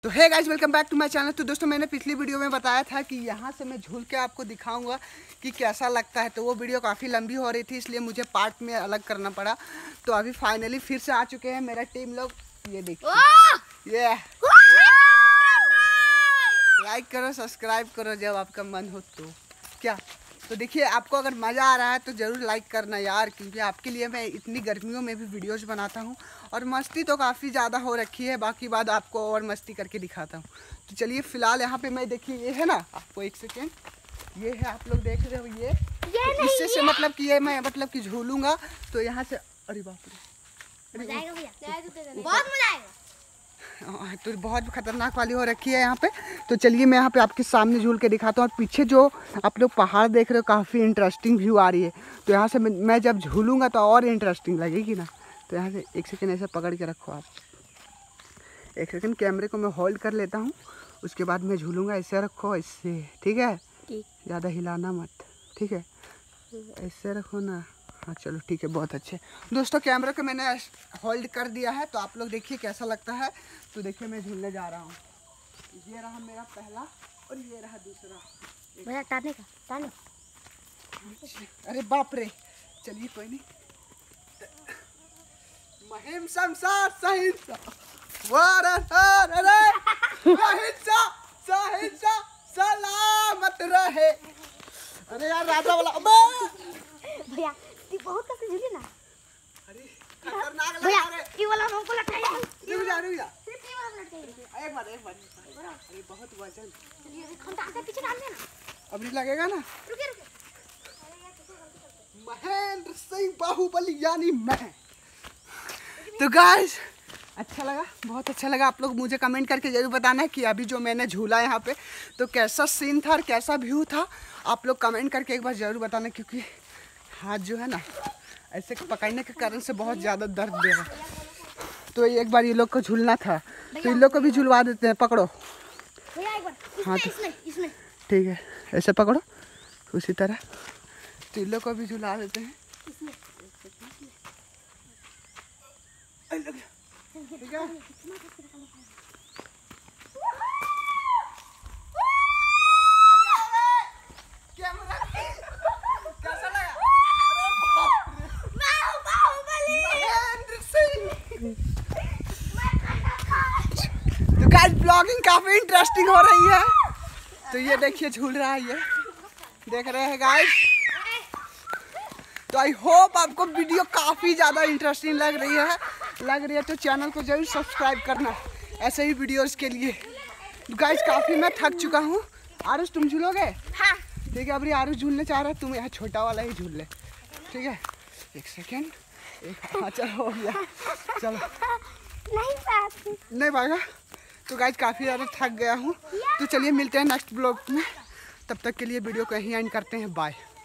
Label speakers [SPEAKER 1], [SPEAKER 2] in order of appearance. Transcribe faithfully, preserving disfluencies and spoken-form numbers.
[SPEAKER 1] तो hey guys, welcome back to my channel. तो दोस्तों, मैंने पिछली वीडियो में बताया था कि यहाँ से मैं झूल के आपको दिखाऊंगा कि कैसा लगता है। तो वो वीडियो काफ़ी लंबी हो रही थी, इसलिए मुझे पार्ट में अलग करना पड़ा। तो अभी फाइनली फिर से आ चुके हैं मेरा टीम लोग। ये देखिए, ये लाइक करो, सब्सक्राइब करो जब आपका मन हो तो। क्या तो देखिए, आपको अगर मज़ा आ रहा है तो ज़रूर लाइक करना यार, क्योंकि आपके लिए मैं इतनी गर्मियों में भी वीडियोस बनाता हूँ। और मस्ती तो काफ़ी ज़्यादा हो रखी है, बाकी बात आपको और मस्ती करके दिखाता हूँ। तो चलिए, फ़िलहाल यहाँ पे मैं देखिए, ये है ना, आपको एक सेकेंड, ये है, आप लोग देख रहे हो, ये, ये तो इससे से मतलब कि ये मैं मतलब कि झूलूँगा तो यहाँ से, अरे बाप रे,
[SPEAKER 2] बहुत मजा आएगा।
[SPEAKER 1] तो बहुत खतरनाक वाली हो रखी है यहाँ पे। तो चलिए, मैं यहाँ पे आपके सामने झूल के दिखाता हूँ। और पीछे जो आप लोग पहाड़ देख रहे हो, काफ़ी इंटरेस्टिंग व्यू आ रही है। तो यहाँ से मैं जब झूलूंगा तो और इंटरेस्टिंग लगेगी ना। तो यहाँ से एक सेकंड ऐसे पकड़ के रखो आप, एक सेकंड कैमरे को मैं होल्ड कर लेता हूँ, उसके बाद मैं झूलूँगा। ऐसे रखो, ऐसे, ठीक है, ज़्यादा हिलाना मत, ठीक है, ऐसे रखो ना। हाँ चलो ठीक है, बहुत अच्छे। दोस्तों, कैमरा को मैंने होल्ड कर दिया है, तो आप लोग देखिए कैसा लगता है। तो देखिए, मैं झूलने जा रहा हूँ। ये रहा मेरा पहला और ये रहा दूसरा।
[SPEAKER 2] भैया टाने का टाने।
[SPEAKER 1] अरे बाप रे, चलिए कोई नहीं। महिम संसार सहिंसा अहिंसा सहिंसा सलामत रहे। अरे यार, राजा वाला
[SPEAKER 2] भैया ये बहुत कैसे झूली ना।
[SPEAKER 1] अरे खतरनाक लग
[SPEAKER 2] भैया
[SPEAKER 1] रहा है।
[SPEAKER 2] ये वाला हमको लटकाइए।
[SPEAKER 1] रुक जा रुक जा,
[SPEAKER 2] सिर्फ ये वाला लटकाइए।
[SPEAKER 1] एक बार एक बार। अरे बहुत वजन।
[SPEAKER 2] चलिए अभी खंडा के पीछे डाल देना।
[SPEAKER 1] अब नहीं लगेगा ना।
[SPEAKER 2] रुकिए रुकिए।
[SPEAKER 1] महेंद्र सिंह बाहुबली यानी मैं। तो गाइस, अच्छा लगा, बहुत अच्छा लगा। आप लोग मुझे कमेंट करके जरूर बताना कि अभी जो मैंने झूला यहाँ पे तो कैसा सीन था और कैसा व्यू था। आप लोग कमेंट करके एक बार ज़रूर बताना, क्योंकि हाथ जो है ना ऐसे पकड़ने के कारण से बहुत ज़्यादा दर्द दे रहा है। तो एक बार ये लोग को झूलना था, तो इन लोग को भी झुलवा देते हैं। पकड़ो हाँ, तो
[SPEAKER 2] इसमें
[SPEAKER 1] ठीक है, ऐसे पकड़ो उसी तरह। तो इन लोग को भी झुला देते हैं, ठीक है। कैसा लगा? तो गाइस, ब्लॉगिंग काफी इंटरेस्टिंग हो रही है। तो ये देखिए, झूल रहा है, ये देख रहे हैं गाइस। तो आई होप आपको वीडियो काफी ज्यादा इंटरेस्टिंग लग रही है लग रही है तो चैनल को जरूर सब्सक्राइब करना ऐसे ही वीडियोस के लिए। गाइस, काफी मैं थक चुका हूँ। आरुष, तुम झूलोगे?
[SPEAKER 2] हाँ
[SPEAKER 1] ठीक है। अभी आरुष झूलने चाह रहा है, तुम यहाँ छोटा वाला ही झूल ले, ठीक है। एक सेकेंड, एक, हाँ चलो हो गया, चलो।
[SPEAKER 2] नहीं पास
[SPEAKER 1] नहीं भागा। तो गाइस, काफ़ी ज़्यादा थक गया हूँ। तो चलिए, मिलते हैं नेक्स्ट ब्लॉग में। तब तक के लिए वीडियो को यहीं एंड करते हैं। बाय।